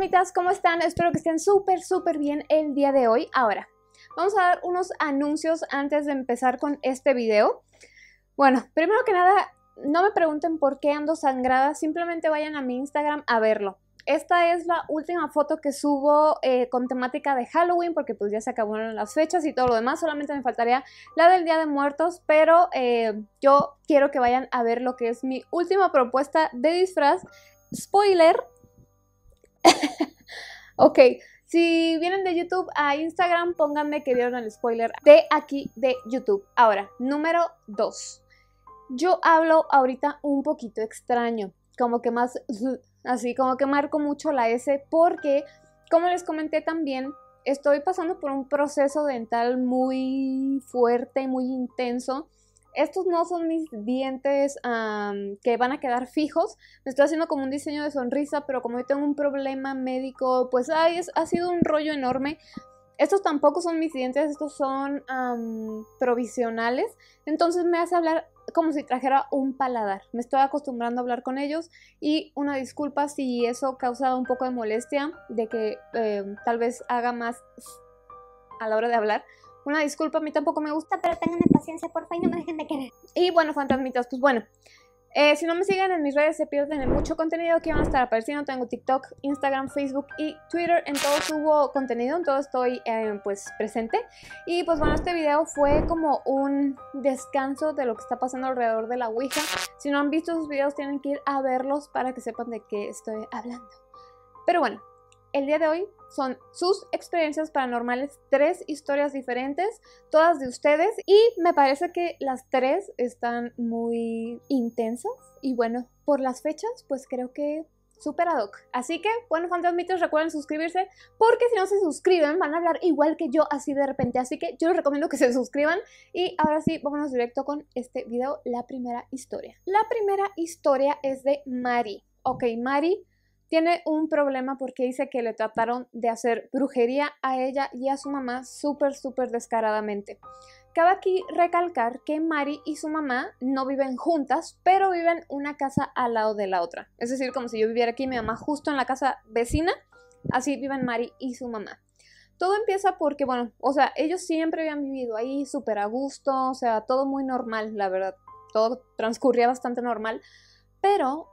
fantasmitas, ¿cómo están? Espero que estén súper bien el día de hoy. Ahora, vamos a dar unos anuncios antes de empezar con este video. Bueno, primero que nada, no me pregunten por qué ando sangrada, simplemente vayan a mi Instagram a verlo. Esta es la última foto que subo con temática de Halloween, porque pues ya se acabaron las fechas y todo lo demás. Solamente me faltaría la del Día de Muertos, pero yo quiero que vayan a ver lo que es mi última propuesta de disfraz. Spoiler. Ok, si vienen de YouTube a Instagram, pónganme que vieron el spoiler de aquí de YouTube. Ahora, número 2. Yo hablo ahorita un poquito extraño, como que más así, como que marco mucho la S porque, como les comenté también, estoy pasando por un proceso dental muy fuerte, muy intenso. Estos no son mis dientes que van a quedar fijos. Me estoy haciendo como un diseño de sonrisa, pero como yo tengo un problema médico, pues ha sido un rollo enorme. Estos tampoco son mis dientes, estos son provisionales. Entonces me hace hablar como si trajera un paladar. Me estoy acostumbrando a hablar con ellos y una disculpa si eso causa un poco de molestia, de que tal vez haga más a la hora de hablar. Una disculpa, a mí tampoco me gusta, pero ténganme paciencia, porfa, y no me dejen de querer. Y bueno, fantasmitas, pues bueno, si no me siguen en mis redes se pierden de mucho contenido que van a estar apareciendo. Tengo TikTok, Instagram, Facebook y Twitter. En todo subo contenido, en todo estoy pues presente. Y pues bueno, este video fue como un descanso de lo que está pasando alrededor de la Ouija. Si no han visto esos videos tienen que ir a verlos para que sepan de qué estoy hablando. Pero bueno, el día de hoy son sus experiencias paranormales, 3 historias diferentes, todas de ustedes, y me parece que las 3 están muy intensas, y bueno, por las fechas, pues creo que súper ad hoc. Así que, bueno, fantasmitas, recuerden suscribirse, porque si no se suscriben van a hablar igual que yo así de repente, así que yo les recomiendo que se suscriban. Y ahora sí, vámonos directo con este video, la primera historia. La primera historia es de Mari. Ok, Mari tiene un problema porque dice que le trataron de hacer brujería a ella y a su mamá súper descaradamente. Cabe aquí recalcar que Mari y su mamá no viven juntas, pero viven una casa al lado de la otra. Es decir, como si yo viviera aquí, mi mamá justo en la casa vecina, así viven Mari y su mamá. Todo empieza porque, bueno, o sea, ellos siempre habían vivido ahí súper a gusto, o sea, todo muy normal, la verdad. Todo transcurría bastante normal, pero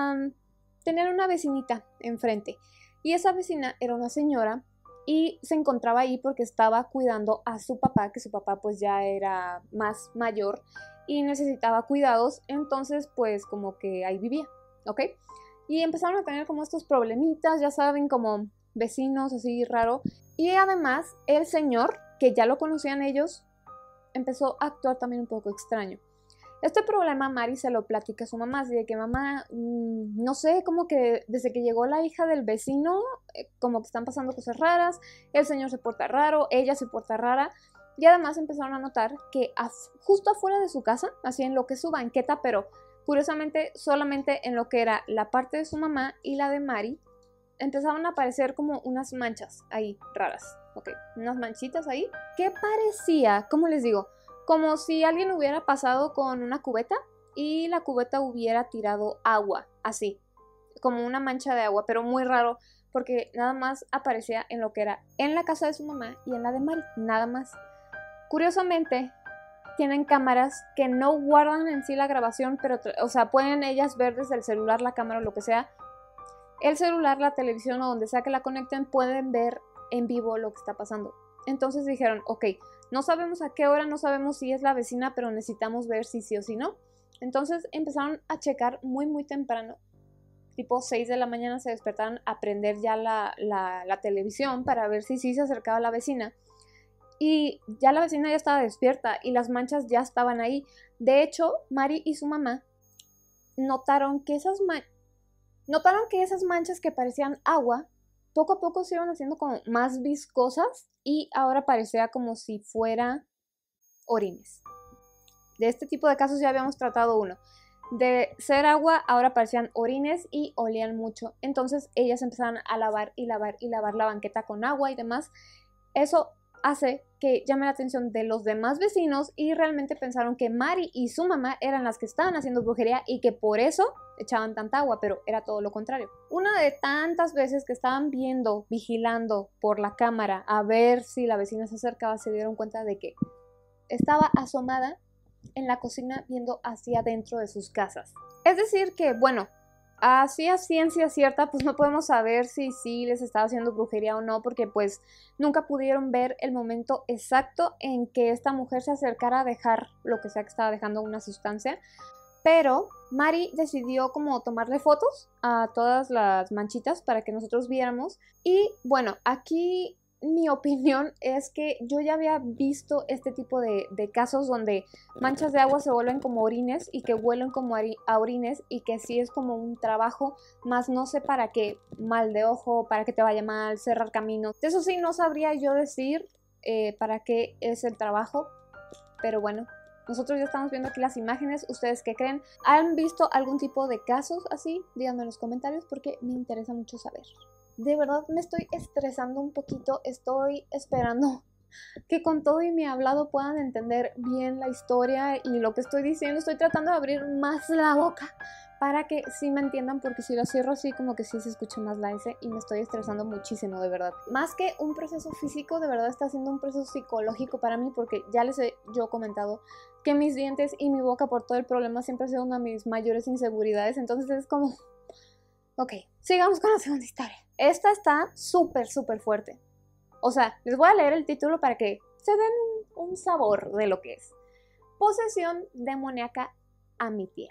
tenían una vecinita enfrente y esa vecina era una señora y se encontraba ahí porque estaba cuidando a su papá, que su papá pues ya era más mayor y necesitaba cuidados, entonces pues como que ahí vivía, ¿ok? Y empezaron a tener como estos problemitas, ya saben, como vecinos así raro, y además el señor, que ya lo conocían ellos, empezó a actuar también un poco extraño. Este problema Mari se lo platica a su mamá, así de que mamá, no sé, como que desde que llegó la hija del vecino, como que están pasando cosas raras, el señor se porta raro, ella se porta rara, y además empezaron a notar que justo afuera de su casa, así en lo que es su banqueta, pero curiosamente solamente en lo que era la parte de su mamá y la de Mari, empezaban a aparecer como unas manchas ahí raras, ok, unas manchitas ahí, que parecía, ¿cómo les digo? Como si alguien hubiera pasado con una cubeta y la cubeta hubiera tirado agua, así, como una mancha de agua, pero muy raro, porque nada más aparecía en lo que era en la casa de su mamá y en la de Mari, nada más. Curiosamente, tienen cámaras que no guardan en sí la grabación, pero, o sea, pueden ellas ver desde el celular, la cámara o lo que sea, el celular, la televisión o donde sea que la conecten, pueden ver en vivo lo que está pasando. Entonces dijeron, ok, no sabemos a qué hora, no sabemos si es la vecina, pero necesitamos ver si sí o si no. Entonces empezaron a checar muy temprano, tipo 6 de la mañana se despertaron a prender ya la televisión para ver si sí se acercaba la vecina. Y ya la vecina ya estaba despierta y las manchas ya estaban ahí. De hecho, Mari y su mamá notaron que esas manchas que parecían agua, poco a poco se iban haciendo como más viscosas y ahora parecía como si fuera orines. De este tipo de casos ya habíamos tratado uno. De ser agua, ahora parecían orines y olían mucho. Entonces ellas empezaron a lavar y lavar la banqueta con agua y demás. Eso hace que llame la atención de los demás vecinos y realmente pensaron que Mari y su mamá eran las que estaban haciendo brujería y que por eso echaban tanta agua, pero era todo lo contrario. Una de tantas veces que estaban viendo, vigilando por la cámara a ver si la vecina se acercaba, se dieron cuenta de que estaba asomada en la cocina viendo hacia adentro de sus casas. Es decir que, bueno, así a ciencia cierta, pues no podemos saber si sí les estaba haciendo brujería o no, porque pues nunca pudieron ver el momento exacto en que esta mujer se acercara a dejar lo que sea que estaba dejando, una sustancia. Pero Mari decidió como tomarle fotos a todas las manchitas para que nosotros viéramos. Y bueno, aquí mi opinión es que yo ya había visto este tipo de casos donde manchas de agua se vuelven como orines y que huelen como a orines y que sí es como un trabajo, más no sé para qué, mal de ojo, para que te vaya mal, cerrar caminos. Eso sí, no sabría yo decir para qué es el trabajo, pero bueno. Nosotros ya estamos viendo aquí las imágenes. ¿Ustedes qué creen? ¿Han visto algún tipo de casos así? Díganme en los comentarios porque me interesa mucho saber. De verdad me estoy estresando un poquito. Estoy esperando que con todo y mi hablado puedan entender bien la historia y lo que estoy diciendo. Estoy tratando de abrir más la boca para que sí me entiendan, porque si lo cierro así como que sí se escucha más la S y me estoy estresando muchísimo, de verdad. Más que un proceso físico, de verdad está siendo un proceso psicológico para mí, porque ya les he yo comentado que mis dientes y mi boca por todo el problema siempre ha sido una de mis mayores inseguridades, entonces es como... Ok, sigamos con la segunda historia. Esta está súper fuerte. O sea, les voy a leer el título para que se den un sabor de lo que es. Posesión demoníaca a mi tía.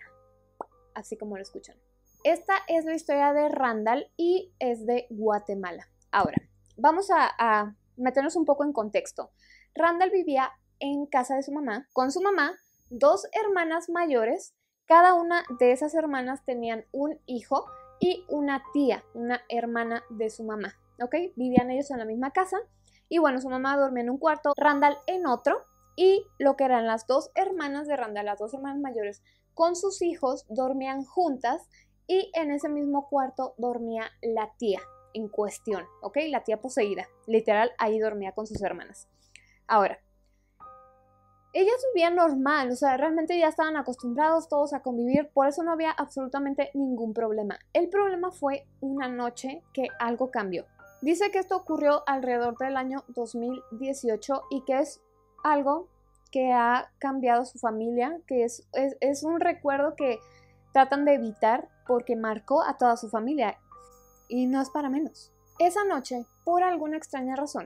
Así como lo escuchan. Esta es la historia de Randall y es de Guatemala. Ahora, vamos a meternos un poco en contexto. Randall vivía en casa de su mamá, con su mamá, dos hermanas mayores. Cada una de esas hermanas tenían un hijo y una tía, una hermana de su mamá, ¿ok? Vivían ellos en la misma casa y bueno, su mamá dormía en un cuarto, Randall en otro, y lo que eran las dos hermanas de Randall, las dos hermanas mayores, con sus hijos dormían juntas y en ese mismo cuarto dormía la tía en cuestión, ¿ok? La tía poseída, literal, ahí dormía con sus hermanas. Ahora, ellas vivían normal, o sea, realmente ya estaban acostumbrados todos a convivir, por eso no había absolutamente ningún problema. El problema fue una noche que algo cambió. Dice que esto ocurrió alrededor del año 2018 y que es algo que ha cambiado su familia, que es un recuerdo que tratan de evitar porque marcó a toda su familia y no es para menos. Esa noche, por alguna extraña razón,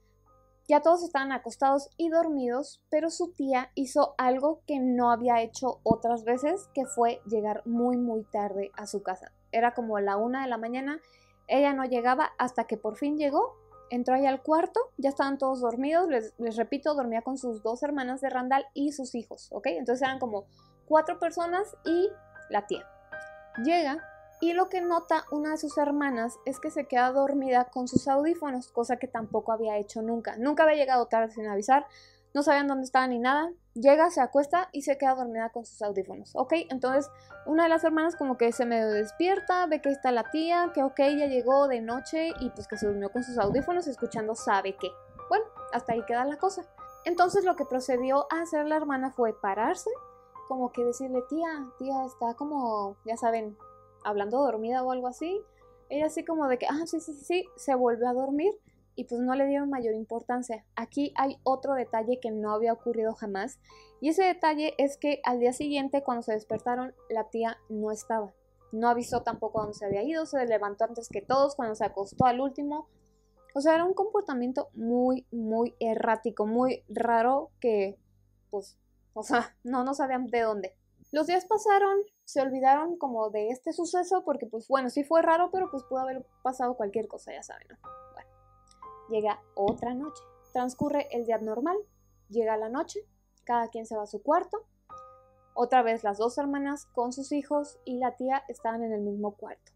ya todos estaban acostados y dormidos, pero su tía hizo algo que no había hecho otras veces, que fue llegar muy tarde a su casa. Era como la 1 de la mañana, ella no llegaba hasta que por fin llegó, entró ahí al cuarto, ya estaban todos dormidos, les repito, dormía con sus dos hermanas de Randall y sus hijos, ¿ok? Entonces eran como 4 personas y la tía. Llega y lo que nota una de sus hermanas es que se queda dormida con sus audífonos, cosa que tampoco había hecho nunca. Nunca había llegado tarde sin avisar, no sabían dónde estaba ni nada. Llega, se acuesta y se queda dormida con sus audífonos, ¿ok? Entonces una de las hermanas como que se medio despierta, ve que está la tía, que ok, ya llegó de noche y pues que se durmió con sus audífonos escuchando sabe qué. Bueno, hasta ahí queda la cosa. Entonces lo que procedió a hacer la hermana fue pararse, como que decirle, tía, está como, ya saben, hablando dormida o algo así. Ella así como de que, sí, se volvió a dormir y pues no le dieron mayor importancia. Aquí hay otro detalle que no había ocurrido jamás y ese detalle es que al día siguiente cuando se despertaron la tía no estaba. No avisó tampoco a dónde se había ido, se levantó antes que todos cuando se acostó al último. O sea, era un comportamiento muy errático, muy raro que pues, o sea, no sabían de dónde. Los días pasaron, se olvidaron como de este suceso porque pues bueno, sí fue raro, pero pues pudo haber pasado cualquier cosa, ya saben, ¿no? Bueno, llega otra noche, transcurre el día normal, llega la noche, cada quien se va a su cuarto, otra vez las dos hermanas con sus hijos y la tía estaban en el mismo cuarto.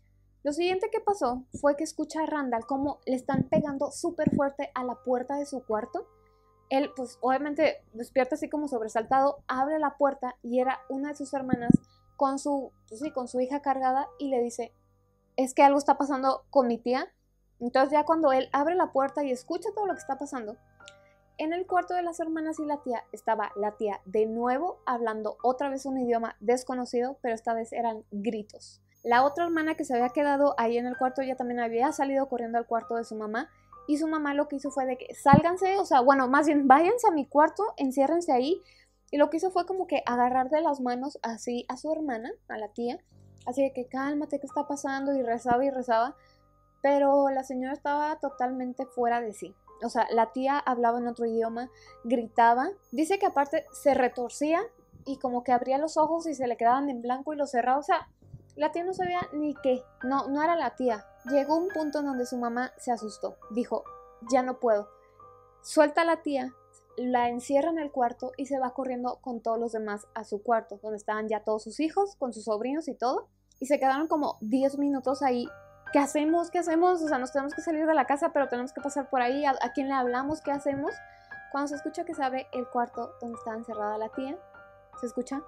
Lo siguiente que pasó fue que escucha a Randall como le están pegando súper fuerte a la puerta de su cuarto. Él, pues obviamente despierta así como sobresaltado, abre la puerta y era una de sus hermanas con su hija cargada y le dice, es que algo está pasando con mi tía. Entonces ya cuando él abre la puerta y escucha todo lo que está pasando, En el cuarto de las hermanas y la tía estaba la tía de nuevo hablando otra vez un idioma desconocido, pero esta vez eran gritos. La otra hermana que se había quedado ahí en el cuarto ya también había salido corriendo al cuarto de su mamá, y su mamá lo que hizo fue de que sálganse, o sea, bueno, más bien váyanse a mi cuarto, enciérrense ahí, y lo que hizo fue como que agarrar de las manos así a su hermana, a la tía, así de que cálmate, ¿qué está pasando? Y rezaba, pero la señora estaba totalmente fuera de sí. O sea, la tía hablaba en otro idioma, gritaba, dice que aparte se retorcía y como que abría los ojos y se le quedaban en blanco y los cerraba, o sea, la tía no sabía ni qué, no era la tía. Llegó un punto en donde su mamá se asustó, dijo, ya no puedo, suelta a la tía, la encierra en el cuarto y se va corriendo con todos los demás a su cuarto, donde estaban ya todos sus hijos, con sus sobrinos y todo, y se quedaron como 10 minutos ahí. ¿Qué hacemos? ¿Qué hacemos? O sea, nos tenemos que salir de la casa, pero tenemos que pasar por ahí. ¿A quién le hablamos? ¿Qué hacemos? Cuando se escucha que se abre el cuarto donde estaba encerrada la tía, se escuchan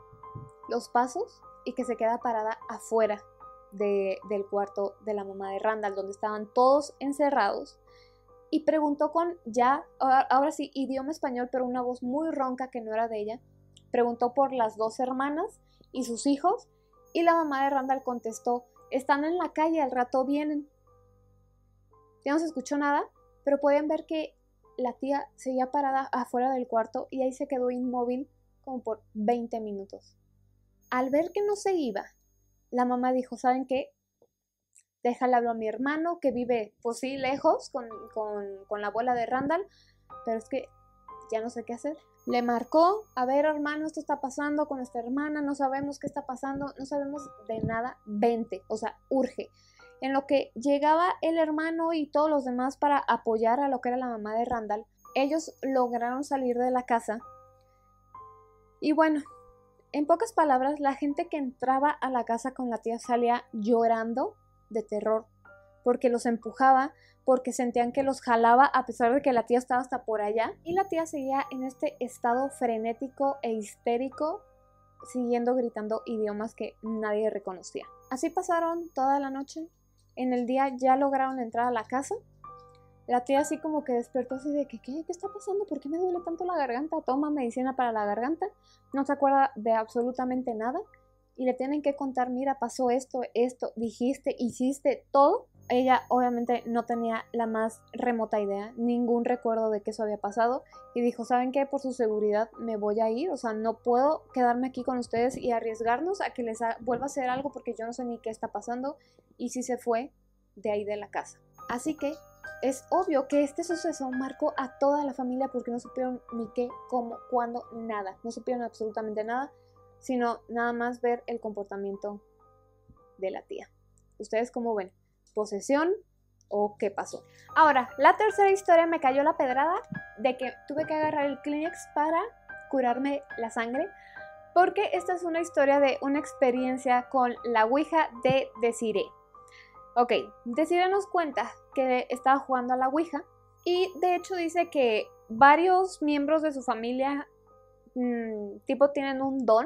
los pasos y que se queda parada afuera del cuarto de la mamá de Randall, donde estaban todos encerrados, y preguntó con ya, ahora sí, idioma español, pero una voz muy ronca que no era de ella. Preguntó por las dos hermanas y sus hijos, y la mamá de Randall contestó, están en la calle, al rato vienen. Ya no se escuchó nada, pero pueden ver que la tía seguía parada afuera del cuarto y ahí se quedó inmóvil como por 20 minutos. Al ver que no se iba, la mamá dijo, ¿saben qué? Déjale hablar a mi hermano que vive, pues sí, lejos con la abuela de Randall, pero es que ya no sé qué hacer. Le marcó, a ver hermano, esto está pasando con esta hermana, no sabemos qué está pasando, no sabemos de nada, vente, o sea, urge. En lo que llegaba el hermano y todos los demás para apoyar a lo que era la mamá de Randall, ellos lograron salir de la casa. Y bueno, en pocas palabras, la gente que entraba a la casa con la tía salía llorando de terror, porque los empujaba, porque sentían que los jalaba a pesar de que la tía estaba hasta por allá, y la tía seguía en este estado frenético e histérico, siguiendo gritando idiomas que nadie reconocía. Así pasaron toda la noche. En el día ya lograron entrar a la casa. La tía así como que despertó así de que ¿qué está pasando? ¿Por qué me duele tanto la garganta? Toma medicina para la garganta. No se acuerda de absolutamente nada. Y le tienen que contar, mira, pasó esto, dijiste, hiciste, todo. Ella obviamente no tenía la más remota idea, ningún recuerdo de que eso había pasado. Y dijo, ¿saben qué? Por su seguridad me voy a ir. O sea, no puedo quedarme aquí con ustedes y arriesgarnos a que les vuelva a hacer algo porque yo no sé ni qué está pasando. Y sí se fue de ahí de la casa. Así que es obvio que este suceso marcó a toda la familia porque no supieron ni qué, cómo, cuándo, nada. No supieron absolutamente nada, sino nada más ver el comportamiento de la tía. ¿Ustedes cómo ven? ¿Posesión o qué pasó? Ahora, la tercera historia me cayó la pedrada de que tuve que agarrar el Kleenex para curarme la sangre, porque esta es una historia de una experiencia con la Ouija de Desiree. Ok, Desiree nos cuenta que estaba jugando a la Ouija y de hecho dice que varios miembros de su familia tipo tienen un don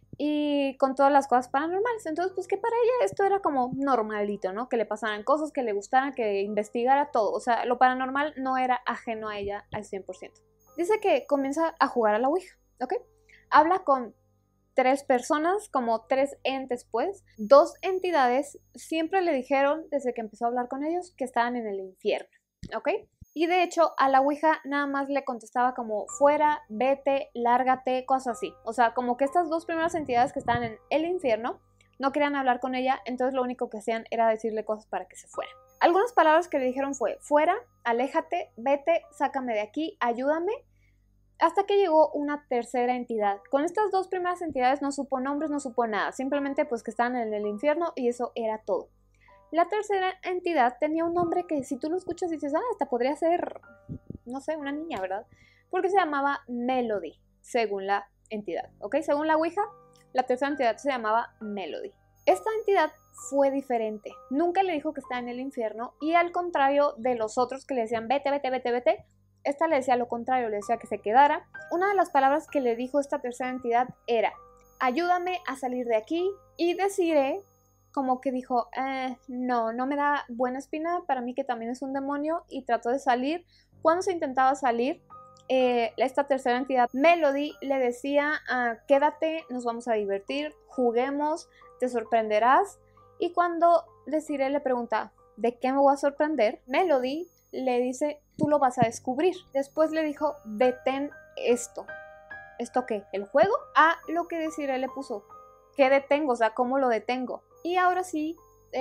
y con todas las cosas paranormales. Entonces, pues que para ella esto era como normalito, ¿no? Que le pasaran cosas, que le gustaran, que investigara todo. O sea, lo paranormal no era ajeno a ella al 100%. Dice que comienza a jugar a la Ouija, ¿ok? Habla con 3 personas, como 3 entes pues. 2 entidades siempre le dijeron, desde que empezó a hablar con ellos, que estaban en el infierno, ¿ok? Y de hecho a la Ouija nada más le contestaba como fuera, vete, lárgate, cosas así. O sea, como que estas 2 primeras entidades que estaban en el infierno no querían hablar con ella, entonces lo único que hacían era decirle cosas para que se fuera. Algunas palabras que le dijeron fue fuera, aléjate, vete, sácame de aquí, ayúdame, hasta que llegó una tercera entidad. Con estas 2 primeras entidades no supo nombres, no supo nada, simplemente pues que estaban en el infierno y eso era todo. La tercera entidad tenía un nombre que si tú lo escuchas dices, hasta podría ser, no sé, una niña, ¿verdad? Porque se llamaba Melody, según la entidad, ¿ok? Según la Ouija, la tercera entidad se llamaba Melody. Esta entidad fue diferente, nunca le dijo que estaba en el infierno y al contrario de los otros que le decían vete, vete, vete, vete, esta le decía lo contrario, le decía que se quedara. Una de las palabras que le dijo esta tercera entidad era, ayúdame a salir de aquí, y Desiree como que dijo, no me da buena espina, para mí que también es un demonio, y trató de salir. Cuando se intentaba salir, esta tercera entidad, Melody, le decía, quédate, nos vamos a divertir, juguemos, te sorprenderás. Y cuando Desiree le pregunta, ¿de qué me voy a sorprender?, Melody le dice, tú lo vas a descubrir. Después le dijo, detén esto. ¿Esto qué? ¿El juego? A lo que Desiree le puso, ¿qué detengo? O sea, ¿cómo lo detengo? Y ahora sí,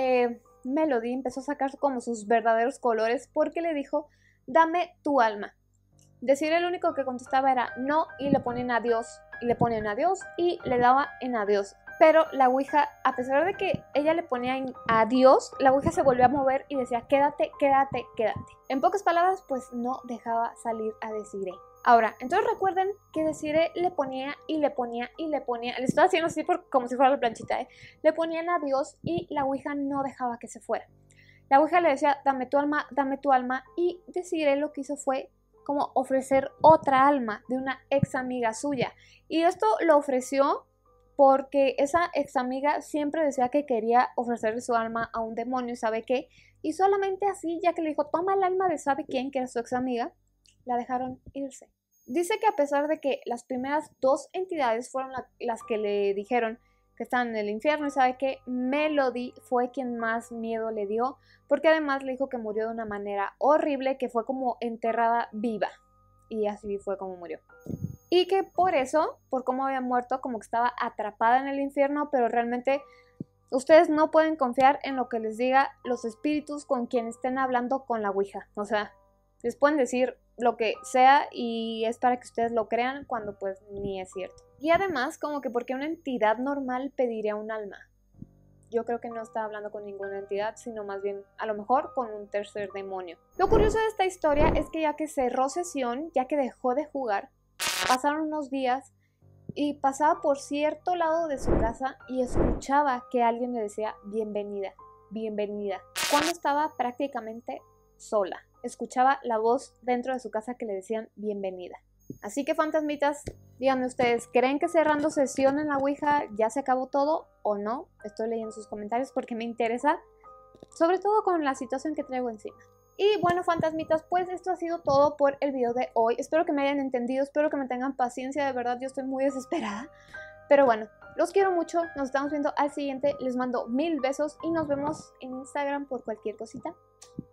Melody empezó a sacar como sus verdaderos colores porque le dijo, dame tu alma. Desiree lo único que contestaba era no, y le ponen adiós, y le ponen adiós, y le daba en adiós. Pero la ouija, a pesar de que ella le ponía en adiós, la ouija se volvió a mover y decía quédate, quédate, quédate. En pocas palabras, pues no dejaba salir a Desiree. Ahora, entonces recuerden que Desiree le ponía y le ponía y le ponía, le estoy haciendo así como si fuera la planchita, le ponían adiós y la ouija no dejaba que se fuera. La ouija le decía dame tu alma, y Desiree lo que hizo fue como ofrecer otra alma de una ex amiga suya. Y esto lo ofreció porque esa ex amiga siempre decía que quería ofrecerle su alma a un demonio, ¿sabe qué? Y solamente así, ya que le dijo, toma el alma de sabe quién, que era su ex amiga, la dejaron irse. Dice que a pesar de que las primeras dos entidades fueron las que le dijeron que estaban en el infierno, y sabe que Melody fue quien más miedo le dio, porque además le dijo que murió de una manera horrible, que fue como enterrada viva, y así fue como murió. Y que por eso, por cómo había muerto, como que estaba atrapada en el infierno, pero realmente ustedes no pueden confiar en lo que les diga los espíritus con quienes estén hablando con la ouija. O sea, les pueden decir lo que sea y es para que ustedes lo crean cuando pues ni es cierto. Y además, como que porque una entidad normal pediría un alma. Yo creo que no está hablando con ninguna entidad, sino más bien a lo mejor con un tercer demonio. Lo curioso de esta historia es que ya que cerró sesión, ya que dejó de jugar, pasaron unos días y pasaba por cierto lado de su casa y escuchaba que alguien le decía bienvenida, bienvenida, cuando estaba prácticamente sola. Escuchaba la voz dentro de su casa que le decían bienvenida. Así que fantasmitas, díganme ustedes, ¿creen que cerrando sesión en la ouija ya se acabó todo o no? Estoy leyendo sus comentarios porque me interesa, sobre todo con la situación que traigo encima. Y bueno, fantasmitas, pues esto ha sido todo por el video de hoy. Espero que me hayan entendido, espero que me tengan paciencia, de verdad yo estoy muy desesperada. Pero bueno, los quiero mucho, nos estamos viendo al siguiente, les mando 1000 besos y nos vemos en Instagram por cualquier cosita.